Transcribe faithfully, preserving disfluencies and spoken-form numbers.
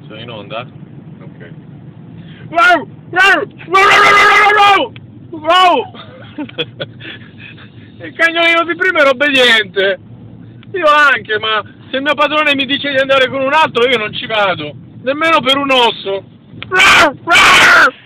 Sono in onda? Ok. Wow! Wow! Wow! Wow! Wow! Il cagnolino di prima era obbediente. Io anche, ma se il mio padrone mi dice di andare con un altro io non ci vado. Nemmeno per un osso.